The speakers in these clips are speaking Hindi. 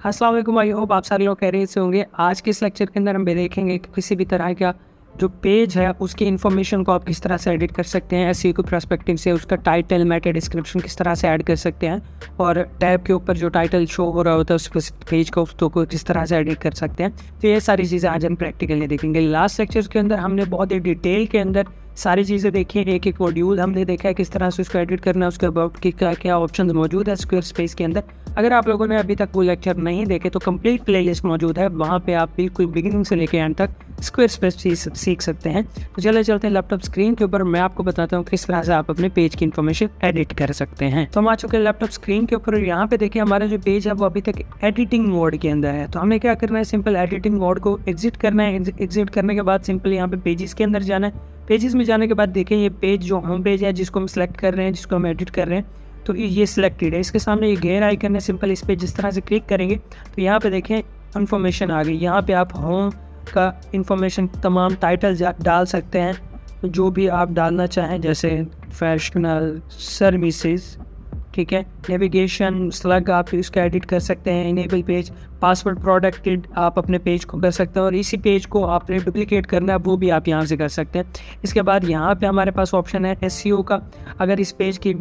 अस्सलाम वालेकुम, आई होप आप सारे लोग खैरियत से होंगे। आज के इस लेक्चर के अंदर हम देखेंगे कि किसी भी तरह का जो पेज है उसकी इन्फॉर्मेशन को आप किस तरह से एडिट कर सकते हैं, एसईओ के पर्सपेक्टिव से उसका टाइटल मेटा डिस्क्रिप्शन किस तरह से ऐड कर सकते हैं, और टैब के ऊपर जो टाइटल शो हो रहा होता है उस पेज को उसको किस तरह से एडिट कर सकते हैं। तो ये सारी चीज़ें आज हम प्रैक्टिकली देखेंगे। लास्ट लेक्चर के अंदर हमने बहुत ही डिटेल के अंदर सारी चीज़ें देखी, एक एक मॉड्यूल हमने देखा है किस तरह से उसको एडिट करना है, उसके अबाउट की क्या क्या ऑप्शन मौजूद है स्क्वायर स्पेस के अंदर। अगर आप लोगों ने अभी तक वो लेक्चर नहीं देखे तो कंप्लीट प्लेलिस्ट मौजूद है, वहाँ पे आप बिल्कुल बिगिनिंग से लेकर एंड तक स्क्वायर स्पेस सीख सकते हैं। तो चले चलते हैं लैपटॉप स्क्रीन के ऊपर, मैं आपको बताता हूँ किस तरह से आप अपने पेज की इन्फॉर्मेशन एडिट कर सकते हैं। तो हम आ चुके हैं लैपटॉप स्क्रीन के ऊपर। यहाँ पे देखिए हमारा जो पेज है वो अभी तक एडिटिंग मोड के अंदर है। तो हमें क्या करना है, सिंपल एडिटिंग मोड को एग्जिट करना है। एग्जिट करने के बाद सिंपल यहाँ पे पेजेस के अंदर जाना है। पेजेस में जाने के बाद देखें ये पेज जो होम पेज है जिसको हम सेलेक्ट कर रहे हैं, जिसको हम एडिट कर रहे हैं, तो ये सिलेक्टेड है। इसके सामने ये गेयर आइकन है, सिंपल इस पर जिस तरह से क्लिक करेंगे तो यहाँ पे देखें इन्फॉर्मेशन आ गई। यहाँ पे आप होम का इन्फॉर्मेशन तमाम टाइटल डाल सकते हैं जो भी आप डालना चाहें, जैसे फैशनल सर्विसेज, ठीक है, नेविगेशन स्लग आप इसका एडिट कर सकते हैं। इनेबल पेज, पासवर्ड प्रोटेक्टेड आप अपने पेज को कर सकते हैं, और इसी पेज को आपने डुप्लीकेट करना है वो भी आप यहाँ से कर सकते हैं। इसके बाद यहाँ पे हमारे पास ऑप्शन है एसईओ का। अगर इस पेज की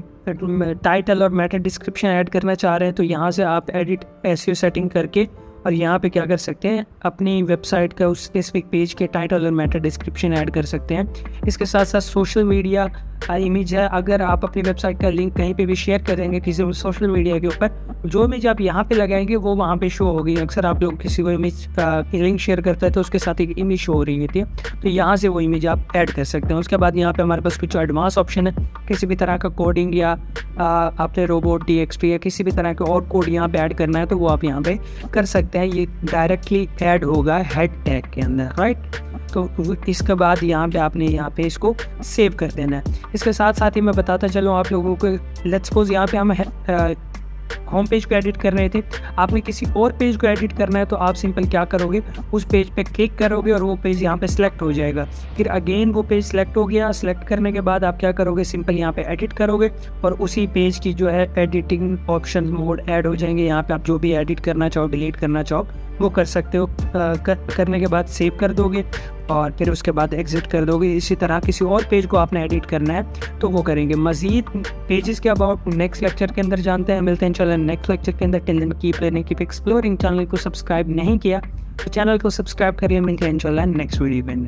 टाइटल और मेटा डिस्क्रिप्शन ऐड करना चाह रहे हैं तो यहाँ से आप एडिट एसईओ सेटिंग करके और यहाँ पे क्या कर सकते हैं, अपनी वेबसाइट का उस स्पेसिफिक पेज के टाइटल और मेटा डिस्क्रिप्शन ऐड कर सकते हैं। इसके साथ साथ सोशल मीडिया इमेज है, अगर आप अपनी वेबसाइट का लिंक कहीं पे भी शेयर करेंगे किसी सोशल मीडिया के ऊपर, जो इमेज आप यहाँ पे लगाएंगे वो वहाँ पे शो होगी। अक्सर आप लोग किसी को इमेज का लिंक शेयर करते हैं तो उसके साथ एक इमेज शो हो रही होती है, तो यहाँ से वो इमेज आप ऐड कर सकते हैं। उसके बाद यहाँ पे हमारे पास कुछ एडवांस ऑप्शन है, किसी भी तरह का कोडिंग या आपने रोबोट DXP या किसी भी तरह के और कोड यहाँ पे ऐड करना है तो वो आप यहाँ पे कर सकते हैं। ये डायरेक्टली ऐड होगा हेड टैग के अंदर, राइट। तो इसके बाद यहाँ पे आपने यहाँ पे इसको सेव कर देना है। इसके साथ साथ ही मैं बताता चलूँ आप लोगों को, लेट्स सपोज यहाँ पे हम होम पेज को एडिट कर रहे थे, आपने किसी और पेज को एडिट करना है तो आप सिंपल क्या करोगे, उस पेज पे क्लिक करोगे और वो पेज यहाँ पे सिलेक्ट हो जाएगा। फिर अगेन वो पेज सिलेक्ट हो गया, सिलेक्ट करने के बाद आप क्या करोगे, सिंपल यहाँ पे एडिट करोगे और उसी पेज की जो है एडिटिंग ऑप्शन मोड ऐड हो जाएंगे। यहाँ पे आप जो भी एडिट करना चाहो, डिलीट करना चाहो वो कर सकते हो। करने के बाद सेव कर दोगे और फिर उसके बाद एग्जिट कर दोगे। इसी तरह किसी और पेज को आपने एडिट करना है तो वो करेंगे। मजीद पेजेस के अबाउट नेक्स्ट लेक्चर के अंदर जानते हैं, मिलते हैं चलो नेक्स्ट लेक्चर के अंदर। Till then keep learning, keep exploring. Channel को सब्सक्राइब नहीं किया तो चैनल को सब्सक्राइब करिए। मिलते हैं इंशाल्लाह नेक्स्ट वीडियो में।